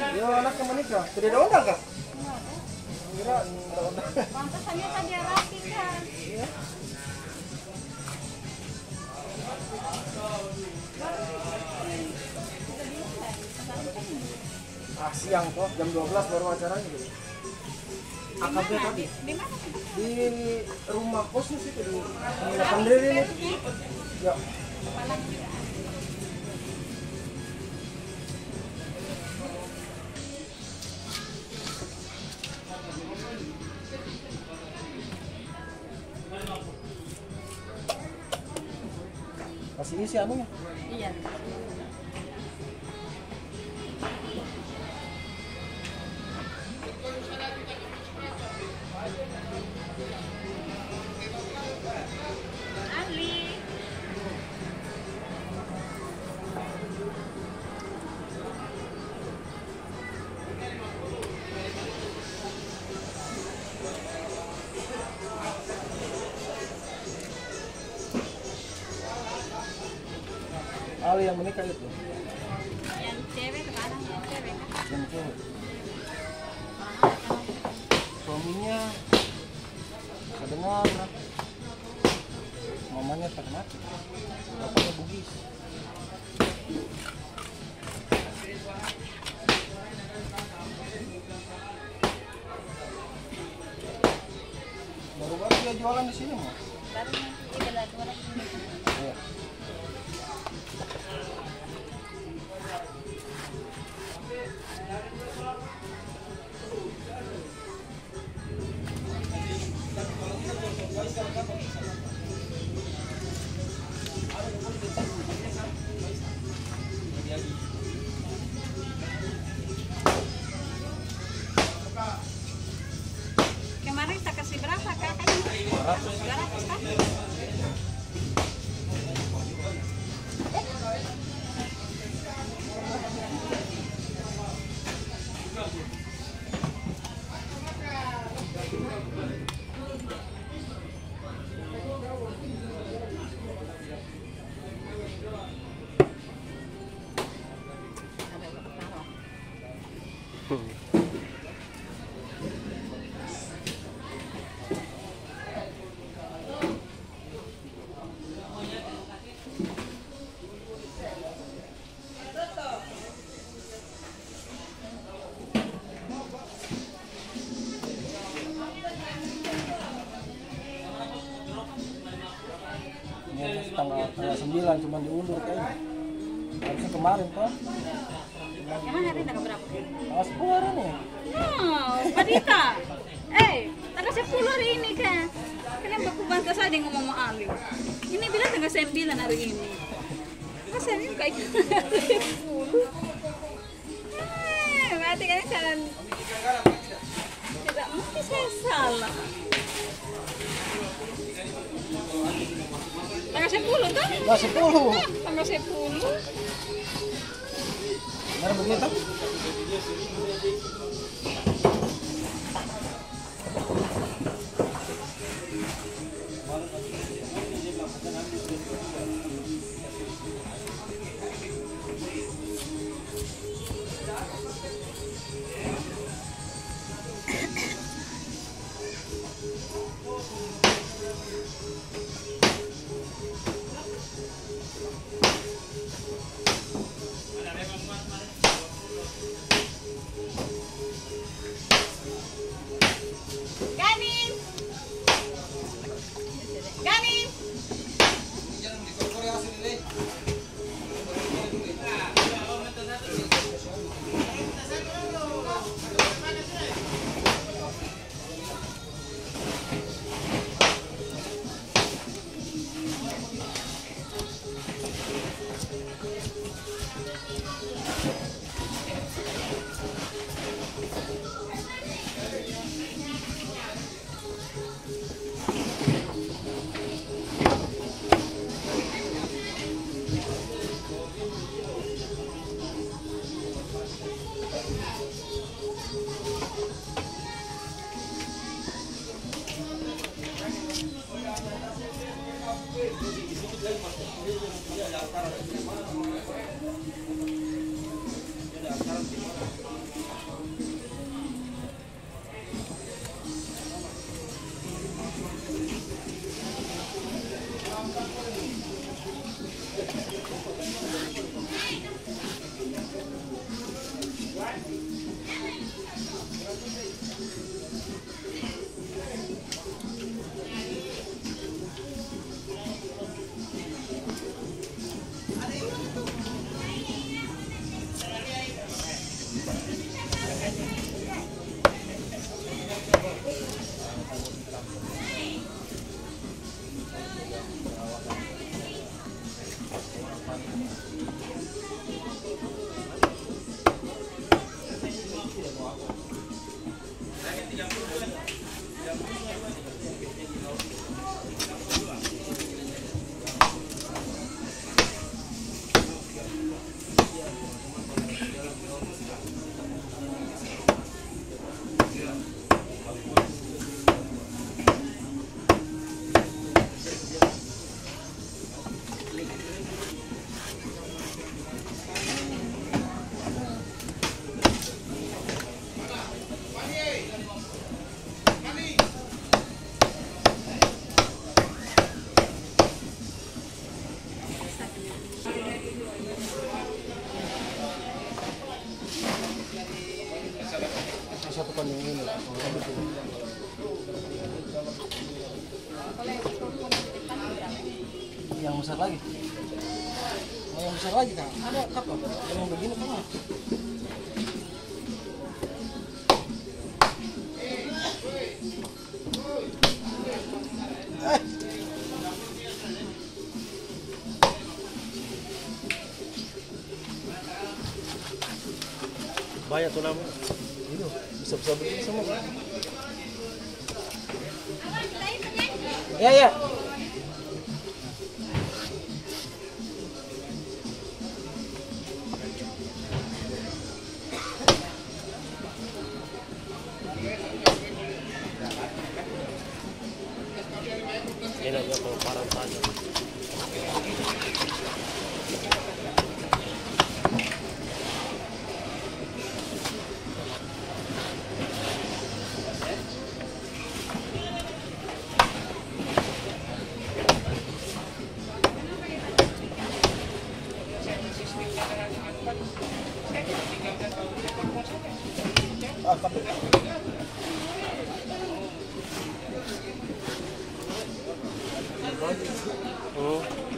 Yo anaknya menikah, tidak ada undang kah? Kira tidak undang. Pantasannya tadi rapi kan. Iya. Siang kok, jam 12 baru acaranya gitu. Akabnya tadi. Di mana? Di rumah kosnya sih di penginapan Diri ini. Ya. Kasih isi anunya. Iya. Ali. Ali yang menikah itu. Yang cewek ke mana? Yang cewek kan? Yang cewek. Suaminya kedengar, mamanya ternak, bapaknya Bugis. Baru-baru dia jualan di sini mah. Baru nanti ibadah jualan. Iya. Kemarin tak kasih berapa kakaknya? 200 kan? Ini tanggal 9 cuma diundur kayaknya. Harusnya kemarin toh. Emang hari tanggal berapa? Tanggal 10 hari nih. Padita. Tanggal 10 hari ini kan. Kalian baku bantah saja ngomong sama Ali. Ini bilang tanggal 9 hari ini. Masa ini kayak gitu? Berarti kalian salah. Tidak mungkin saya salah. Tanggal 10 kan? Tanggal 10. Tanggal 10. Benar begitu? Ganin. Ganin. Satu kan yang ini. Yang besar lagi. Oh, yang besar lagi kan? Ada kapal. Yang begini kan? Banyak tuh namanya. Itu bisa begini semua. Ya ya. Ini aja kalau parah saja. Oh.